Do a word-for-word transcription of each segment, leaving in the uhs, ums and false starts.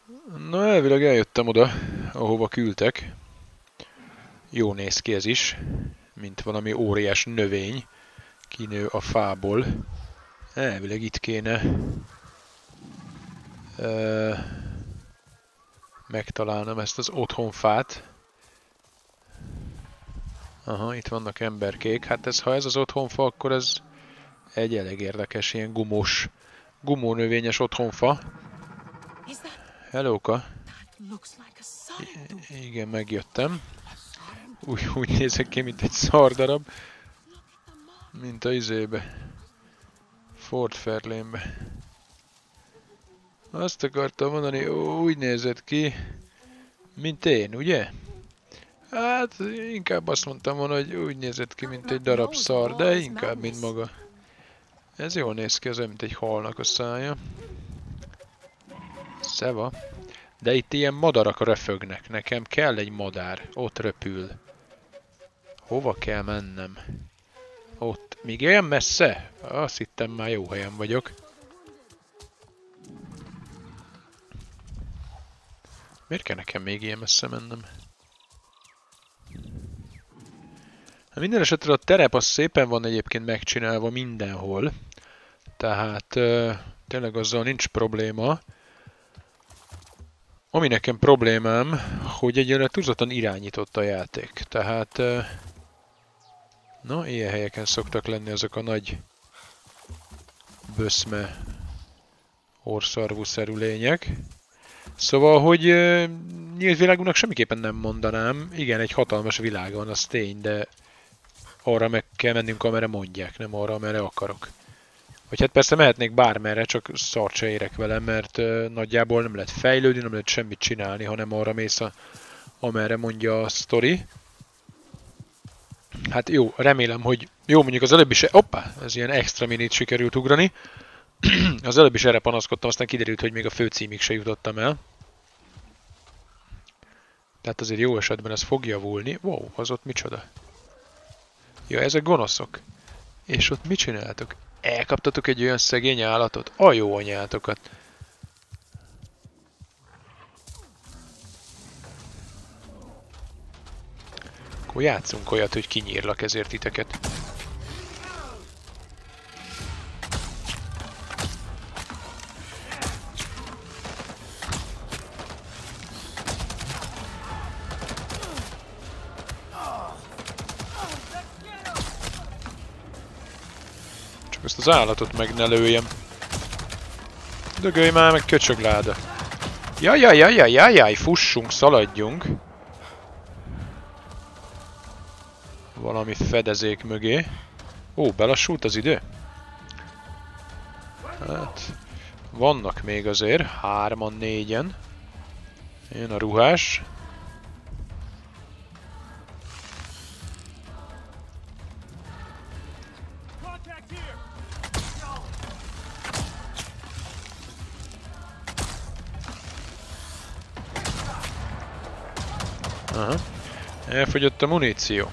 Na, elvileg eljöttem oda, ahova küldtek. Jó néz ki ez is, mint valami óriás növény kinő a fából. Elvileg itt kéne ö, megtalálnom ezt az otthonfát. Aha, itt vannak emberkék. Hát ez, ha ez az otthonfa, akkor ez egy elég érdekes, ilyen gumós, gumónövényes otthonfa. Hellóka. I igen, megjöttem. Úgy, úgy nézek ki, mint egy szardarab. Mint a izébe. Fort Fairlane-be. Azt akartam mondani, ó, úgy nézett ki, mint én, ugye? Hát, inkább azt mondtam volna, hogy úgy nézett ki, mint egy darab szar, de inkább, mint maga. Ez jól néz ki, az olyan, mint egy halnak a szája. Szeva. De itt ilyen madarak röfögnek. Nekem kell egy madár. Ott röpül. Hova kell mennem? Ott. Még ilyen messze? Azt hittem, már jó helyen vagyok. Miért kell nekem még ilyen messze mennem? Minden esetre a terep az szépen van egyébként megcsinálva mindenhol. Tehát uh, tényleg azzal nincs probléma. Ami nekem problémám, hogy egyelőre túlzottan irányított a játék. Tehát... Uh, na, ilyen helyeken szoktak lenni azok a nagy böszme orszarvú-szerű lények. Szóval, hogy uh, nyílt világunknak semmiképpen nem mondanám. Igen, egy hatalmas világ van, az tény, de arra meg kell mennünk, amerre mondják, nem arra, amerre akarok. Vagy hát persze mehetnék bármerre, csak szart se érek vele, mert uh, nagyjából nem lehet fejlődni, nem lehet semmit csinálni, hanem arra mész, a, amerre mondja a sztori. Hát jó, remélem, hogy jó, mondjuk az előbb is... Hoppá, ez ilyen extra minit sikerült ugrani. Az előbb is erre panaszkodtam, aztán kiderült, hogy még a főcímig se jutottam el. Tehát azért jó esetben ez fog javulni. Wow, az ott micsoda? Ja, ezek gonoszok. És ott mit csináltok? Elkaptatok egy olyan szegény állatot? A jó anyátokat. Akkor játszunk olyat, hogy kinyírlak ezért titeket. Ezt az állatot meg ne lőjem. Dögölj már meg, köcsögláda. Jajajajajajaj, fussunk, szaladjunk. Valami fedezék mögé. Ó, belassult az idő? Hát, vannak még azért, hárman, négyen. Jön a ruhás. Aha. Elfogyott a muníció.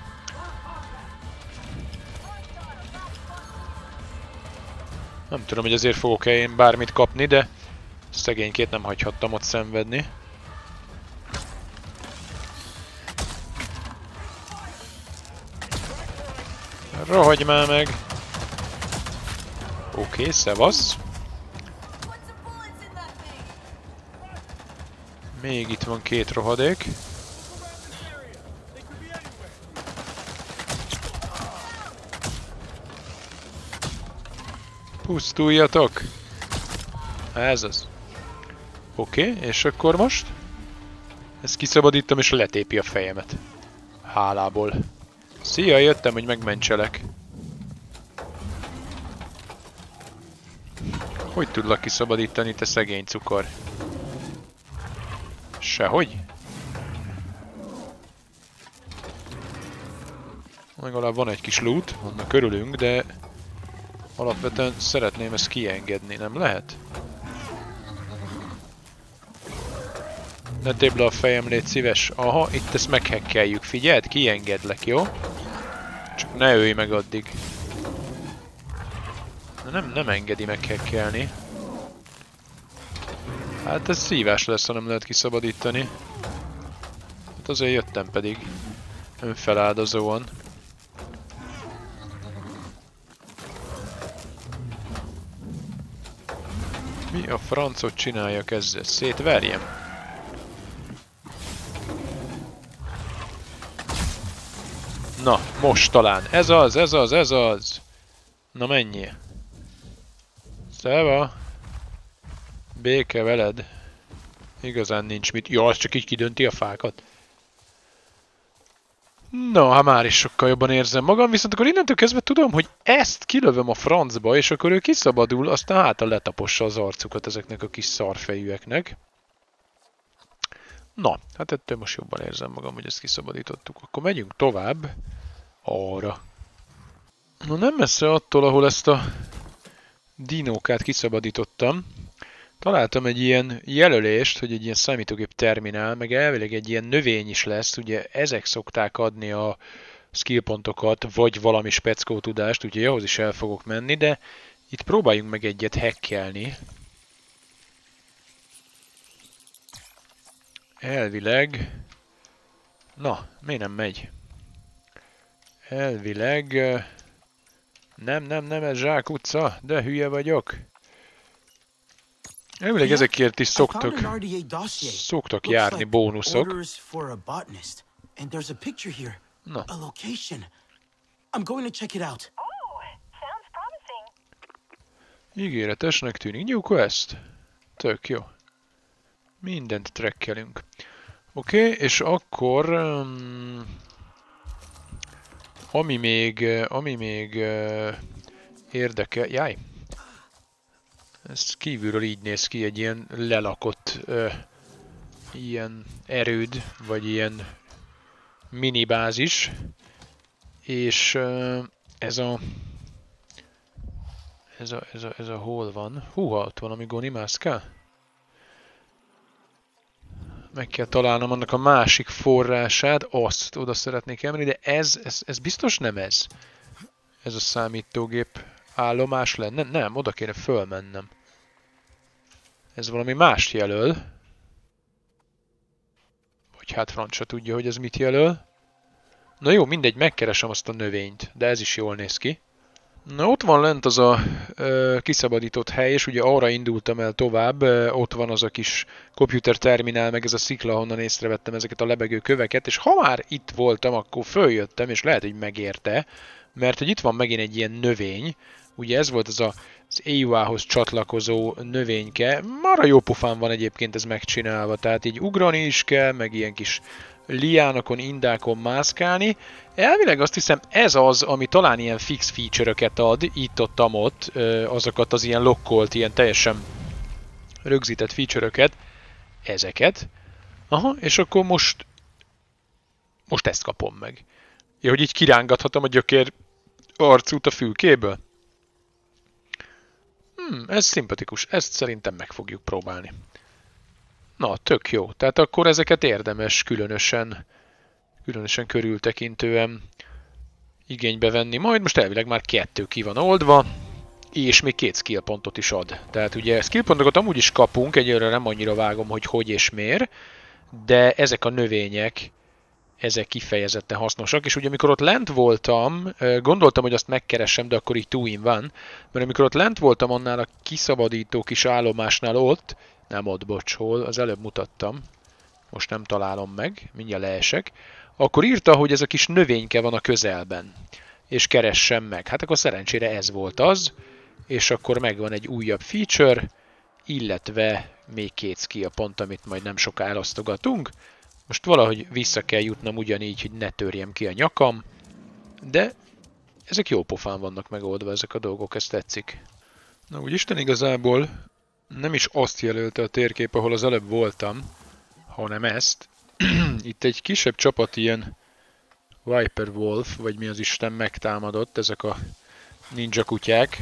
Nem tudom, hogy azért fogok-e én bármit kapni, de szegénykét nem hagyhattam ott szenvedni. Rohagy már meg! Oké, okay, szevasz! Még itt van két rohadék. Pusztuljatok! Ez az. Oké, okay, és akkor most? Ezt kiszabadítom és letépi a fejemet. Hálából. Szia, jöttem, hogy megmentselek. Hogy tudlak kiszabadítani, te szegény cukor? Sehogy? Legalább van egy kis loot, vannak körülünk, de alapvetően szeretném ezt kiengedni, nem lehet? Ne tépd le a fejem, légy szíves. Aha, itt ezt meghekkeljük, figyeld, kiengedlek, jó? Csak ne ölj meg addig. Nem, nem engedi meghekkelni. Hát ez szívás lesz, ha nem lehet kiszabadítani. Hát azért jöttem pedig önfeláldozóan. Mi a francot csináljak ezzel? Szétverjem? Na, most talán. Ez az, ez az, ez az. Na mennyi? Szeva. Béke veled. Igazán nincs mit. Ja, az csak így kidönti a fákat. Na, hát már is sokkal jobban érzem magam, viszont akkor innentől kezdve tudom, hogy ezt kilövöm a francba, és akkor ő kiszabadul, aztán hátra letapossa az arcukat ezeknek a kis szarfejűeknek. Na, hát ettől most jobban érzem magam, hogy ezt kiszabadítottuk. Akkor megyünk tovább arra. Na, nem messze attól, ahol ezt a dinókát kiszabadítottam, találtam egy ilyen jelölést, hogy egy ilyen számítógép terminál, meg elvileg egy ilyen növény is lesz, ugye ezek szokták adni a skillpontokat, vagy valami speckó tudást, úgyhogy ahhoz is el fogok menni, de itt próbáljunk meg egyet hackelni. Elvileg... Na, miért nem megy? Elvileg... Nem, nem, nem, ez zsákutca, de hülye vagyok. Elvileg ezekért is szoktak, szoktak járni bónuszok. Na. Ígéretesnek tűnik. New quest. Tök jó. Mindent trekkelünk. Oké, okay, és akkor... Um, ami még... Ami még... Uh, érdekel... Jaj! Ez kívülről így néz ki, egy ilyen lelakott uh, ilyen erőd, vagy ilyen minibázis. És uh, ez a... Ez a, ez a... Ez a hol van? Húha, ott valami gonimászka? Meg kell találnom annak a másik forrását, azt oda szeretnék elmenni, de ez, ez, ez biztos nem ez. Ez a számítógép állomás lenne. Nem, oda kéne fölmennem. Ez valami mást jelöl. Vagy hát francia tudja, hogy ez mit jelöl. Na jó, mindegy, megkeresem azt a növényt, de ez is jól néz ki. Na ott van lent az a ö, kiszabadított hely, és ugye arra indultam el tovább, ö, ott van az a kis komputerterminál, meg ez a szikla, honnan észrevettem ezeket a lebegő köveket, és ha már itt voltam, akkor följöttem, és lehet, hogy megérte, mert hogy itt van megint egy ilyen növény, ugye ez volt az a, az é u á-hoz csatlakozó növényke, marha jó pofán van egyébként ez megcsinálva, tehát így ugrani is kell, meg ilyen kis liánokon, indákon mászkálni. Elvileg azt hiszem ez az, ami talán ilyen fix feature-öket ad, itt-ott, ott, azokat az ilyen lokkolt, ilyen teljesen rögzített feature-öket, ezeket. Aha, és akkor most, most ezt kapom meg. Ja, hogy így kirángathatom a gyökér arcút a fülkéből. Hmm, ez szimpatikus, ezt szerintem meg fogjuk próbálni. Na, tök jó. Tehát akkor ezeket érdemes különösen, különösen körültekintően igénybe venni. Majd most elvileg már kettő ki van oldva, és még két skill pontot is ad. Tehát ugye skill pontokat amúgy is kapunk, egyelőre nem annyira vágom, hogy hogy és miért, de ezek a növények, ezek kifejezetten hasznosak, és ugye amikor ott lent voltam, gondoltam, hogy azt megkeressem, de akkor így two in one, mert amikor ott lent voltam annál a kiszabadító kis állomásnál ott, nem ott, bocs, hol, az előbb mutattam, most nem találom meg, mindjárt leesek, akkor írta, hogy ez a kis növényke van a közelben, és keressem meg. Hát akkor szerencsére ez volt az, és akkor megvan egy újabb feature, illetve még két skill pont, amit majd nem soká elosztogatunk. Most valahogy vissza kell jutnom ugyanígy, hogy ne törjem ki a nyakam, de ezek jó pofán vannak megoldva, ezek a dolgok, ezt tetszik. Na úgy Isten igazából nem is azt jelölte a térkép, ahol az előbb voltam, hanem ezt. Itt egy kisebb csapat ilyen Viper Wolf, vagy mi az Isten megtámadott, ezek a ninja kutyák.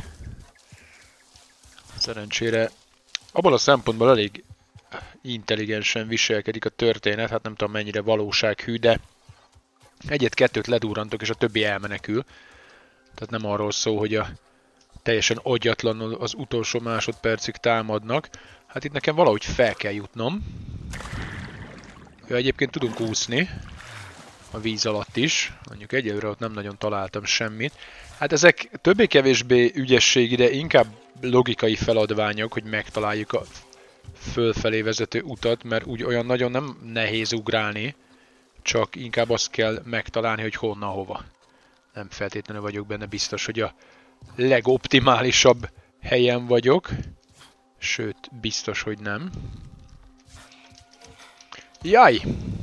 Szerencsére abban a szempontból elég intelligensen viselkedik a történet, hát nem tudom mennyire valósághű, de egyet-kettőt ledurrantok, és a többi elmenekül. Tehát nem arról szól, hogy a teljesen agyatlanul az utolsó másodpercig támadnak, Hát itt nekem valahogy fel kell jutnom. Ja, egyébként tudunk úszni. A víz alatt is. Mondjuk egyelőre ott nem nagyon találtam semmit. Hát ezek többé-kevésbé ügyességi, de inkább logikai feladványok, hogy megtaláljuk a fölfelé vezető utat, mert úgy olyan nagyon nem nehéz ugrálni, csak inkább azt kell megtalálni, hogy honnan hova. Nem feltétlenül vagyok benne biztos, hogy a legoptimálisabb helyen vagyok. Sőt, biztos, hogy nem. Jaj!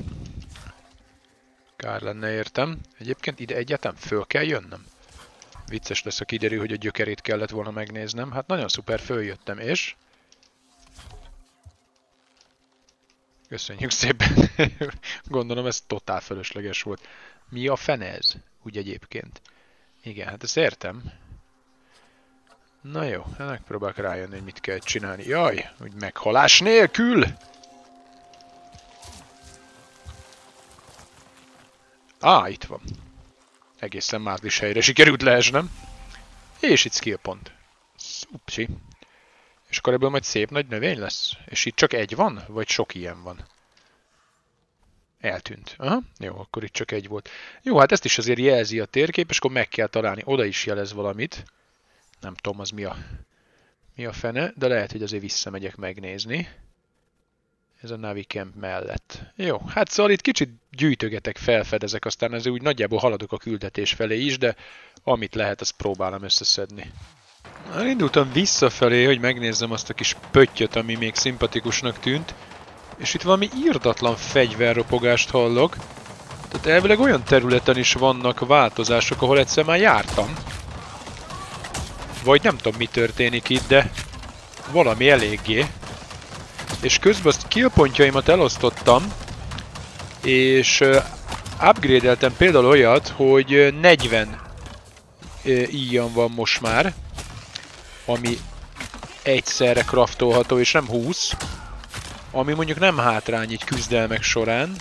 Kár lenne értem. Egyébként ide egyáltalán föl kell jönnöm. Vicces lesz, ha kiderül, hogy a gyökerét kellett volna megnéznem. Hát nagyon szuper, följöttem, és... Köszönjük szépen. Gondolom ez totál fölösleges volt. Mi a fene ez? Úgy egyébként. Igen, hát ezt értem. Na jó, megpróbálok rájönni, hogy mit kell csinálni. Jaj, hogy meghalás nélkül! Á, itt van. Egészen mázlis helyre sikerült leesnem. És itt skill pont. Upsi. És akkor ebből majd szép nagy növény lesz? És itt csak egy van? Vagy sok ilyen van? Eltűnt. Aha, jó, akkor itt csak egy volt. Jó, hát ezt is azért jelzi a térkép, és akkor meg kell találni. Oda is jelez valamit. Nem tudom, az mi a, mi a fene, de lehet, hogy azért visszamegyek megnézni. Ez a Navicamp mellett. Jó, hát szóval itt kicsit gyűjtögetek, felfedezek, aztán ez úgy nagyjából haladok a küldetés felé is, de amit lehet, azt próbálom összeszedni. Elindultam visszafelé, hogy megnézzem azt a kis pöttyöt, ami még szimpatikusnak tűnt, és itt valami irdatlan fegyverropogást hallok. Tehát elvileg olyan területen is vannak változások, ahol egyszer már jártam. Vagy nem tudom, mi történik itt, de valami eléggé. És közben a killpontjaimat elosztottam, és uh, upgrade-eltem például olyat, hogy negyven uh, ilyen van most már, ami egyszerre craftolható, és nem húsz, ami mondjuk nem hátrány így küzdelmek során.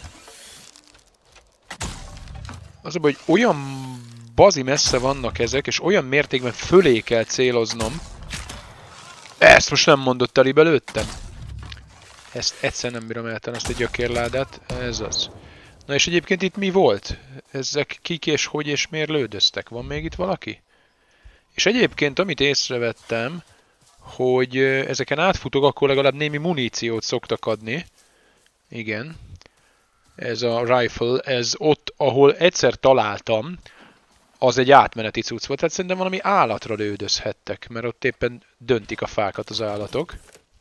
Az a baj, hogy olyan bazi messze vannak ezek, és olyan mértékben fölé kell céloznom. Ezt most nem mondott el, belőttem. Ezt egyszer nem bírom eltenni, azt a gyökérládát. Ez az. Na és egyébként itt mi volt? Ezek kik és hogy és miért lődöztek? Van még itt valaki? És egyébként amit észrevettem, hogy ezeken átfutok, akkor legalább némi muníciót szoktak adni. Igen. Ez a rifle, ez ott, ahol egyszer találtam, az egy átmeneti cucc volt. Tehát szerintem valami állatra lődözhettek, mert ott éppen döntik a fákat az állatok.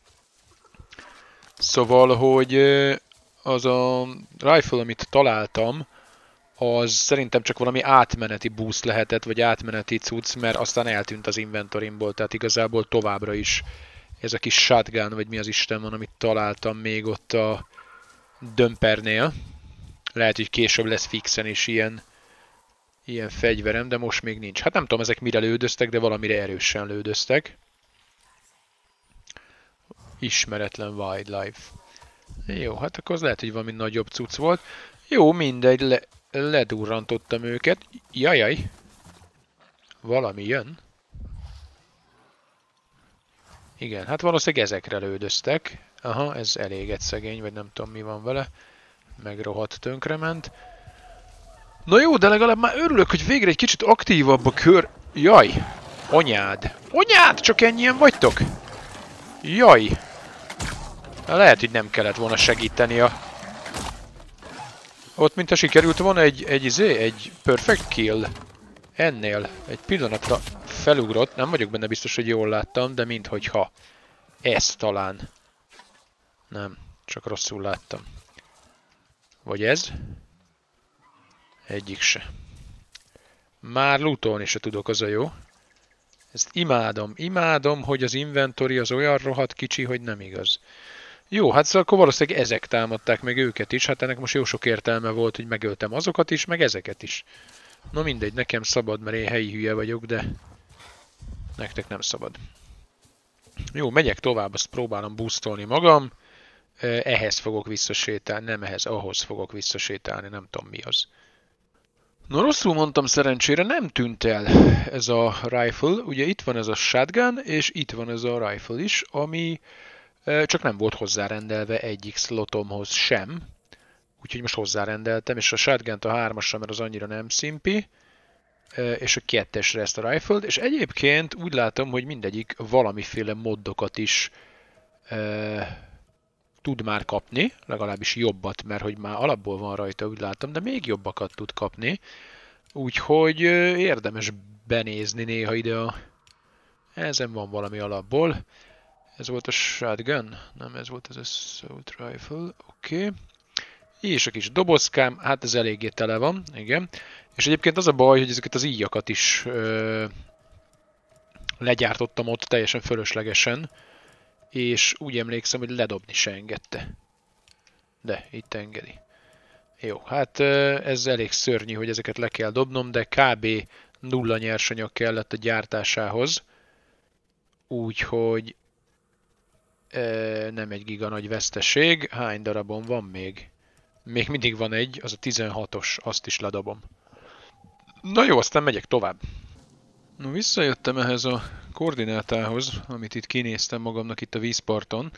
Szóval, hogy az a rifle, amit találtam, az szerintem csak valami átmeneti boost lehetett, vagy átmeneti cucc, mert aztán eltűnt az inventorimból, tehát igazából továbbra is ez a kis shotgun, vagy mi az Isten van, amit találtam még ott a dömpernél. Lehet, hogy később lesz fixen is ilyen, ilyen fegyverem, de most még nincs. Hát nem tudom, ezek mire lődöztek, de valamire erősen lődöztek. Ismeretlen wildlife. Jó, hát akkor az lehet, hogy valami nagyobb cucc volt. Jó, mindegy, le, ledurrantottam őket. Jajaj! Valami jön. Igen, hát valószínűleg ezekre lődöztek. Aha, ez elégett szegény, vagy nem tudom mi van vele. Megrohadt, tönkrement. Na jó, de legalább már örülök, hogy végre egy kicsit aktívabb a kör... Jaj! Anyád! Anyád! Csak ennyien vagytok? Jaj! Lehet, hogy nem kellett volna segíteni a... Ott mintha sikerült volna egy, egy izé, egy perfect kill. Ennél egy pillanatra felugrott, nem vagyok benne biztos, hogy jól láttam, de minthogyha. Ez talán. Nem, csak rosszul láttam. Vagy ez? Egyik se. Már lootolni se tudok, az a jó. Ezt imádom, imádom, hogy az inventory az olyan rohadt kicsi, hogy nem igaz. Jó, hát szóval akkor valószínűleg ezek támadták meg őket is, hát ennek most jó sok értelme volt, hogy megöltem azokat is, meg ezeket is. Na mindegy, nekem szabad, mert én helyi hülye vagyok, de nektek nem szabad. Jó, megyek tovább, azt próbálom boostolni magam. Ehhez fogok visszasétálni, nem ehhez, ahhoz fogok visszasétálni, nem tudom mi az. Na rosszul mondtam, szerencsére nem tűnt el ez a rifle. Ugye itt van ez a shotgun, és itt van ez a rifle is, ami Csak nem volt hozzárendelve egyik slotomhoz sem. Úgyhogy most hozzárendeltem, és a shotgun-t a hármasra, mert az annyira nem szimpi. És a kettesre ezt a rifle-t, és egyébként úgy látom, hogy mindegyik valamiféle moddokat is e, tud már kapni, legalábbis jobbat, mert hogy már alapból van rajta, úgy látom, de még jobbakat tud kapni. Úgyhogy e, érdemes benézni néha ide a... Ezen van valami alapból. Ez volt a shotgun? Nem, ez volt az assault rifle. Oké. Okay. És a kis dobozkám, hát ez eléggé tele van, igen. És egyébként az a baj, hogy ezeket az íjakat is ö, legyártottam ott teljesen fölöslegesen, és úgy emlékszem, hogy ledobni se engedte. De, itt engedi. Jó, hát ö, ez elég szörnyű, hogy ezeket le kell dobnom, de kb. Nulla nyersanyag kellett a gyártásához. Úgyhogy ö, nem egy giga nagy veszteség. Hány darabon van még? Még mindig van egy, az a tizenhatos, azt is ledobom. Na jó, aztán megyek tovább. No, visszajöttem ehhez a koordinátához, amit itt kinéztem magamnak itt a vízparton,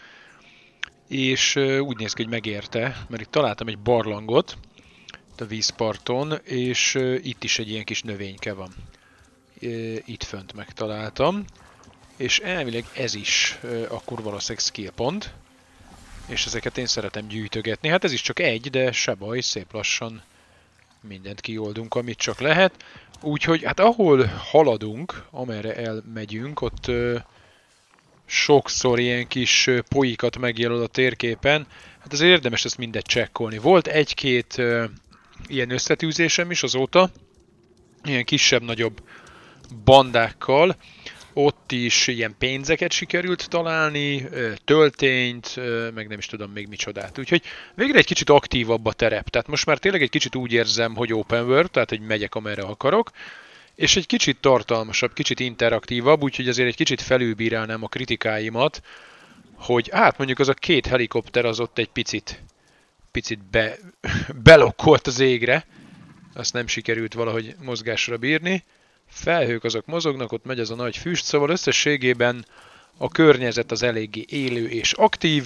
és úgy néz ki, hogy megérte, mert itt találtam egy barlangot itt a vízparton, és itt is egy ilyen kis növényke van. Itt fönt megtaláltam, és elvileg ez is akkor valószínűleg skill pont, és ezeket én szeretem gyűjtögetni. Hát ez is csak egy, de se baj, szép lassan mindent kioldunk, amit csak lehet. Úgyhogy hát ahol haladunk, amerre elmegyünk, ott ö, sokszor ilyen kis ö, poikat megjelöl a térképen. Hát azért érdemes ezt mindet csekkolni. Volt egy-két ö, ilyen összetűzésem is azóta, ilyen kisebb-nagyobb bandákkal. Ott is ilyen pénzeket sikerült találni, töltényt, meg nem is tudom még micsodát. Úgyhogy végre egy kicsit aktívabb a terep. Tehát most már tényleg egy kicsit úgy érzem, hogy open world, tehát hogy megyek amerre akarok, és egy kicsit tartalmasabb, kicsit interaktívabb, úgyhogy azért egy kicsit felülbírálnám a kritikáimat, hogy hát mondjuk az a két helikopter az ott egy picit, picit be, belokkolt az égre, azt nem sikerült valahogy mozgásra bírni. Felhők azok mozognak, ott megy ez a nagy füst, szóval összességében a környezet az eléggé élő és aktív,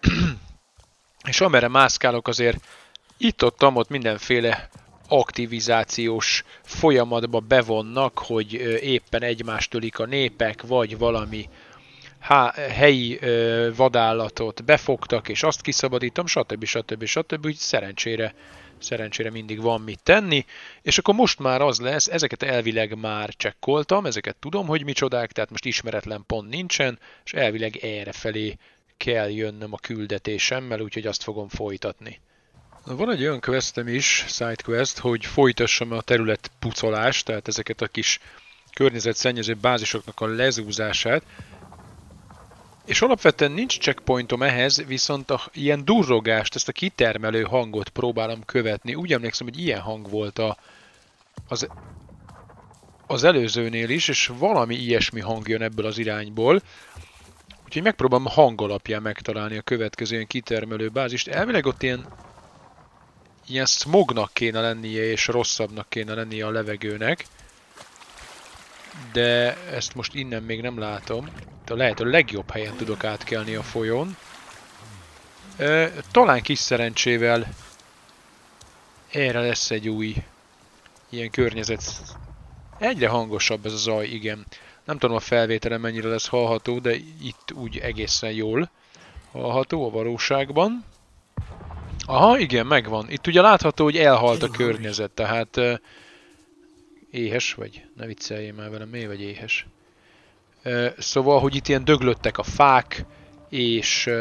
és amerre mászkálok azért itt-ott-ott mindenféle aktivizációs folyamatba bevonnak, hogy éppen egymást ölik a népek, vagy valami há helyi ö, vadállatot befogtak, és azt kiszabadítom, stb. stb. stb. Úgy szerencsére, szerencsére mindig van mit tenni, és akkor most már az lesz, ezeket elvileg már csekkoltam, ezeket tudom, hogy micsodák, tehát most ismeretlen pont nincsen, és elvileg errefelé kell jönnöm a küldetésemmel, úgyhogy azt fogom folytatni. Van egy olyan questem is, side quest, hogy folytassam a terület pucolást, tehát ezeket a kis környezetszennyező bázisoknak a lezúzását, és alapvetően nincs checkpointom ehhez, viszont a ilyen durrogást, ezt a kitermelő hangot próbálom követni. Úgy emlékszem, hogy ilyen hang volt a, az, az előzőnél is, és valami ilyesmi hang jön ebből az irányból. Úgyhogy megpróbálom a hang alapján megtalálni a következő ilyen kitermelő bázist. Elvileg ott ilyen, ilyen smognak kéne lennie, és rosszabbnak kéne lennie a levegőnek. De ezt most innen még nem látom. De lehet, a legjobb helyen tudok átkelni a folyón. Talán kis szerencsével erre lesz egy új ilyen környezet. Egyre hangosabb ez a zaj, igen. Nem tudom a felvételen mennyire lesz hallható, de itt úgy egészen jól hallható a valóságban. Aha, igen, megvan. Itt ugye látható, hogy elhalt a környezet, tehát éhes vagy? Ne vicceljél már velem, miért vagy éhes? Szóval, hogy itt ilyen döglöttek a fák, és,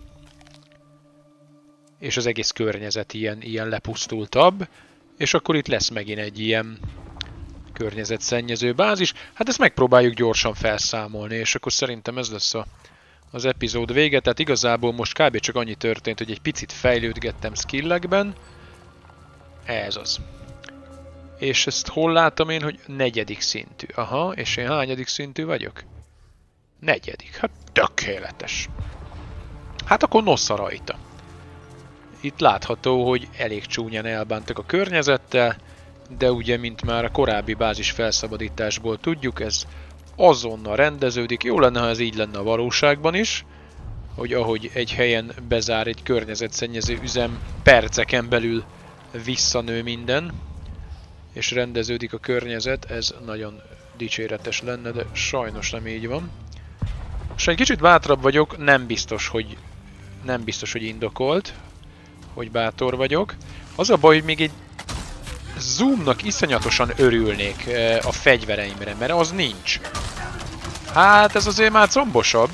és az egész környezet ilyen, ilyen lepusztultabb, és akkor itt lesz megint egy ilyen környezetszennyező bázis. Hát ezt megpróbáljuk gyorsan felszámolni, és akkor szerintem ez lesz a, az epizód vége. Tehát igazából most kb. Csak annyi történt, hogy egy picit fejlődgettem skillekben. Ez az. És ezt hol látom én, hogy negyedik szintű. Aha, és én hányadik szintű vagyok? Negyedik. Hát tökéletes. Hát akkor nosza rajta. Itt látható, hogy elég csúnyán elbántak a környezettel, de ugye, mint már a korábbi bázis felszabadításból tudjuk, ez azonnal rendeződik. Jó lenne, ha ez így lenne a valóságban is. hogy ahogy egy helyen bezár egy környezetszennyező üzem, perceken belül visszanő minden, és rendeződik a környezet, ez nagyon dicséretes lenne, de sajnos nem így van. És egy kicsit bátrabb vagyok, nem biztos, hogy nem biztos, hogy indokolt, hogy bátor vagyok. Az a baj, hogy még egy zoomnak iszonyatosan örülnék a fegyvereimre, mert az nincs. Hát ez azért már combosabb.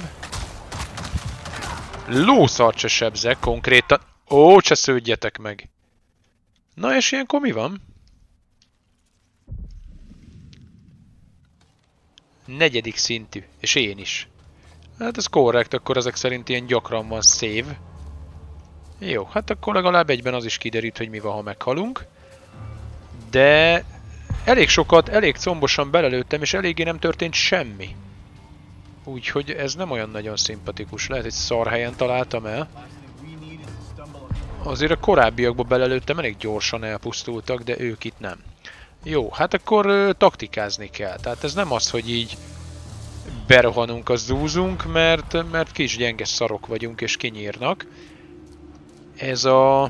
Lószart se sebzek konkrétan. Ó, csesződjetek meg! Na és ilyenkor mi van? Negyedik szintű, és én is. Hát ez korrekt, akkor ezek szerint ilyen gyakran van save. Jó, hát akkor legalább egyben az is kiderít, hogy mi van, ha meghalunk. De elég sokat, elég combosan belelőttem, és eléggé nem történt semmi. Úgyhogy ez nem olyan nagyon szimpatikus. Lehet, hogy szar helyen találtam el. Azért a korábbiakban belelőttem, elég gyorsan elpusztultak, de ők itt nem. Jó, hát akkor ö, taktikázni kell. Tehát ez nem az, hogy így berohanunk, a zúzunk, mert, mert kis gyenge szarok vagyunk és kinyírnak. Ez a...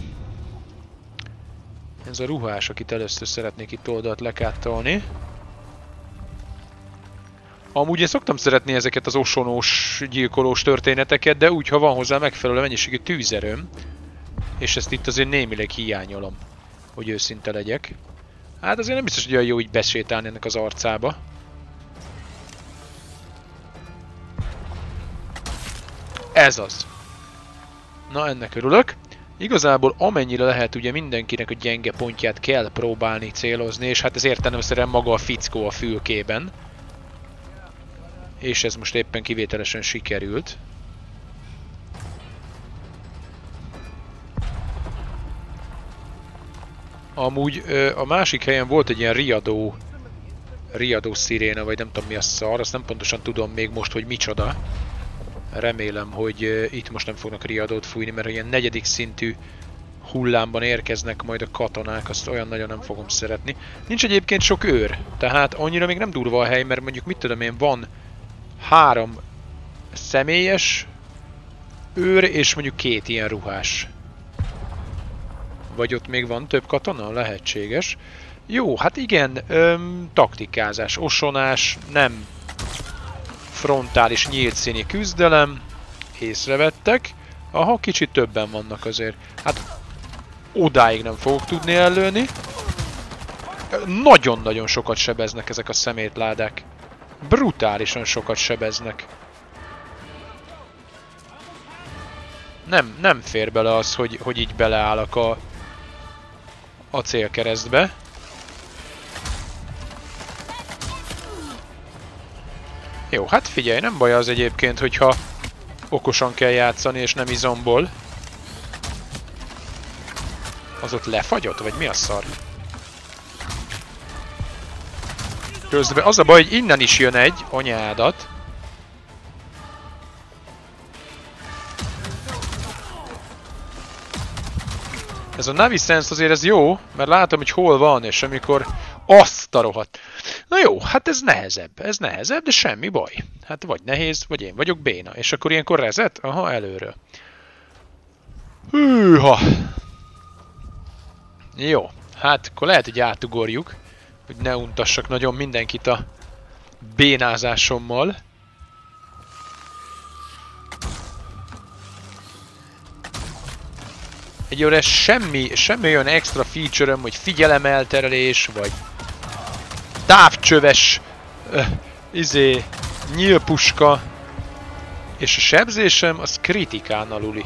Ez a ruhás, akit először szeretnék itt oldalt lekáttolni. Amúgy én szoktam szeretni ezeket az osonós, gyilkolós történeteket, de úgy, ha van hozzá megfelelő mennyiségű tűzerőm. És ezt itt azért némileg hiányolom, hogy őszinte legyek. Hát azért nem biztos, hogy olyan jó így besétálni ennek az arcába. Ez az. Na, ennek örülök. Igazából amennyire lehet, ugye mindenkinek a gyenge pontját kell próbálni célozni, és hát ez értelemszerűen maga a fickó a fülkében. És ez most éppen kivételesen sikerült. Amúgy a másik helyen volt egy ilyen riadó, riadó sziréna, vagy nem tudom mi a szar, azt nem pontosan tudom még most, hogy micsoda. Remélem, hogy itt most nem fognak riadót fújni, mert ilyen negyedik szintű hullámban érkeznek majd a katonák, azt olyan nagyon nem fogom szeretni. Nincs egyébként sok őr, tehát annyira még nem durva a hely, mert mondjuk mit tudom én, van három személyes őr, és mondjuk két ilyen ruhás. Vagy ott még van több katona? Lehetséges. Jó, hát igen, öm, taktikázás, osonás, nem frontális, nyílt színi küzdelem. Észrevettek. Aha, kicsit többen vannak azért. Hát odáig nem fogok tudni ellőni. Nagyon-nagyon sokat sebeznek ezek a szemétládák. Brutálisan sokat sebeznek. Nem, nem fér bele az, hogy, hogy így beleállok a, a célkeresztbe. Jó, hát figyelj, nem baj az egyébként, hogyha okosan kell játszani és nem izomból. Az ott lefagyott? Vagy mi a szar? Közben az a baj, hogy innen is jön egy anyádat. Ez a Navisense azért ez jó, mert látom, hogy hol van, és amikor azt a rohadt. Na jó, hát ez nehezebb, ez nehezebb, de semmi baj. Hát vagy nehéz, vagy én vagyok béna. És akkor ilyenkor rezet? Aha, előről. Hűha! Jó, hát akkor lehet, hogy átugorjuk, hogy ne untassak nagyon mindenkit a bénázásommal. Egyőre semmi, semmi olyan extra feature-öm, hogy figyelemelterelés, vagy távcsöves uh, izé, nyílpuska, és a sebzésem az kritikán aluli.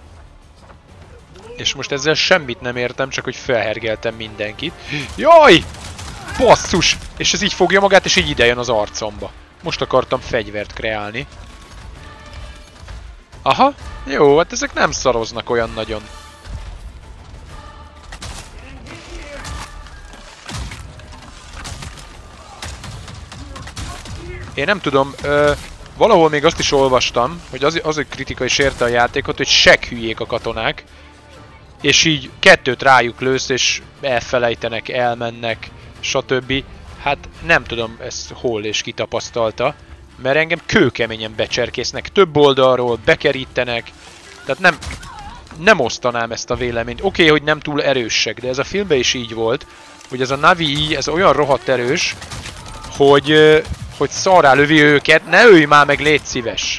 És most ezzel semmit nem értem, csak hogy felhergeltem mindenkit. Jaj! Basszus! És ez így fogja magát, és így idejön az arcomba. Most akartam fegyvert kreálni. Aha, jó, hát ezek nem szaroznak olyan nagyon. Én nem tudom, ö, valahol még azt is olvastam, hogy az, az egy kritika is érte a játékot, hogy segghülyék a katonák, és így kettőt rájuk lősz, és elfelejtenek, elmennek, stb. Hát nem tudom ezt hol és ki tapasztalta, Mert engem kőkeményen becserkésznek, több oldalról, bekerítenek. Tehát nem, nem osztanám ezt a véleményt. Oké, okay, hogy nem túl erősek, de ez a filmben is így volt, hogy ez a Navi, ez olyan rohadt erős, hogy, hogy szarrá lövi őket, ne ölj már meg, légy szíves.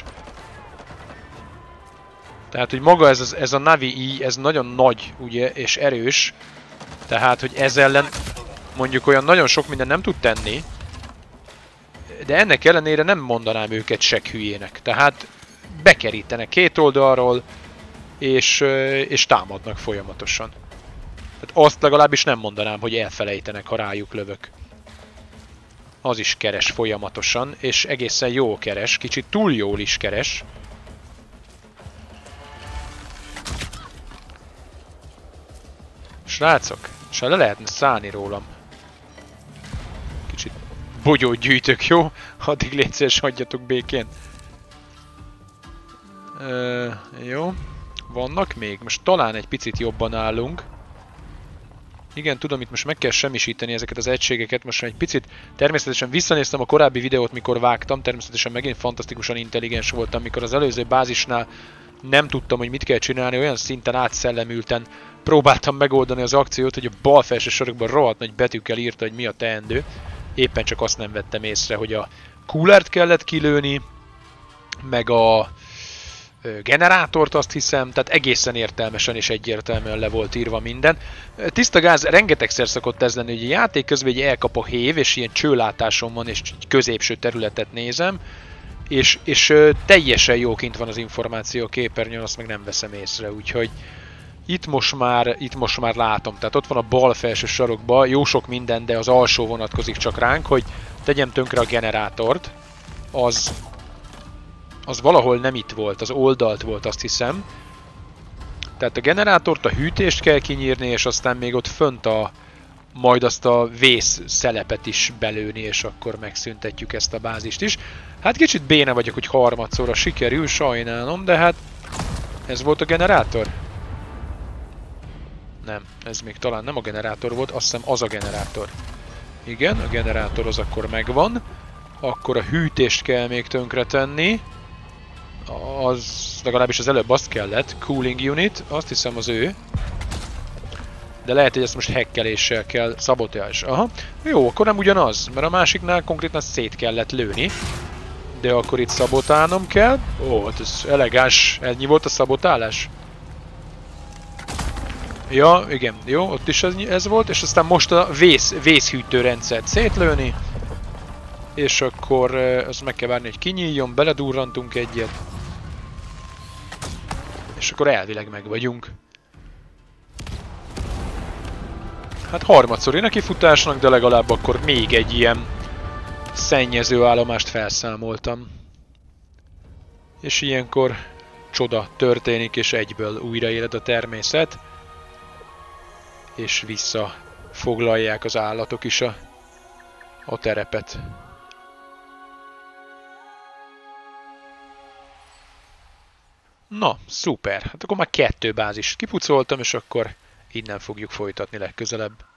Tehát, hogy maga ez, ez a Navi, ez nagyon nagy, ugye, és erős. Tehát, hogy ez ellen mondjuk olyan nagyon sok minden nem tud tenni, de ennek ellenére nem mondanám őket seg hülyének. Tehát bekerítenek két oldalról, és, és támadnak folyamatosan. Tehát azt legalábbis nem mondanám, hogy elfelejtenek, ha rájuk lövök. Az is keres folyamatosan, és egészen jól keres, kicsit túl jól is keres. Srácok, és le lehetne szállni rólam. Kicsit bogyót gyűjtök, jó? Addig légy szíves, hagyjatok békén. Ö, jó. Vannak még? Most talán egy picit jobban állunk. Igen, tudom, itt most meg kell semmisíteni ezeket az egységeket. Most egy picit természetesen visszanéztem a korábbi videót, mikor vágtam. Természetesen megint fantasztikusan intelligens voltam, mikor az előző bázisnál nem tudtam, hogy mit kell csinálni. Olyan szinten átszellemülten próbáltam megoldani az akciót, hogy a bal felső sarokban rohadt nagy betűkkel írta, hogy mi a teendő. Éppen csak azt nem vettem észre, hogy a coolert kellett kilőni, meg a generátort, azt hiszem, tehát egészen értelmesen és egyértelműen le volt írva minden. Tiszta gáz, rengetegszer szokott ez lenni, hogy a játék közben egy elkap a hév, és ilyen csőlátásom van, és középső területet nézem, és, és teljesen jó kint van az információ a képernyőn, azt meg nem veszem észre, úgyhogy itt most már, itt most már látom, tehát ott van a bal felső sarokban, jó sok minden, de az alsó vonatkozik csak ránk, hogy tegyem tönkre a generátort, az... az valahol nem itt volt, az oldalt volt, azt hiszem. Tehát a generátort, a hűtést kell kinyírni, és aztán még ott fönt a, majd azt a vész szelepet is belőni, és akkor megszüntetjük ezt a bázist is. Hát kicsit béna vagyok, hogy harmadszorra sikerül, sajnálom, de hát ez volt a generátor? Nem, ez még talán nem a generátor volt, azt hiszem az a generátor. Igen, a generátor az akkor megvan. Akkor a hűtést kell még tönkretenni. Az legalábbis az előbb azt kellett. Cooling unit, azt hiszem az ő. De lehet, hogy ezt most hackeléssel kell, szabotás. Aha. Jó, akkor nem ugyanaz, mert a másiknál konkrétan szét kellett lőni. De akkor itt szabotálnom kell. Ó, hát ez elegáns. Ennyi volt a szabotálás? Ja, igen, jó, ott is ez, ez volt, és aztán most a vész, vészhűtő rendszert szétlőni. És akkor azt meg kell várni, hogy kinyíljon, beledurrantunk egyet. És akkor elvileg meg vagyunk. Hát harmadszori nekifutásnak, de legalább akkor még egy ilyen szennyező állomást felszámoltam. És ilyenkor csoda történik, és egyből újraéled a természet. És visszafoglalják az állatok is a, a terepet. Na, szuper. Hát akkor már kettő bázist kipucoltam, és akkor innen fogjuk folytatni legközelebb.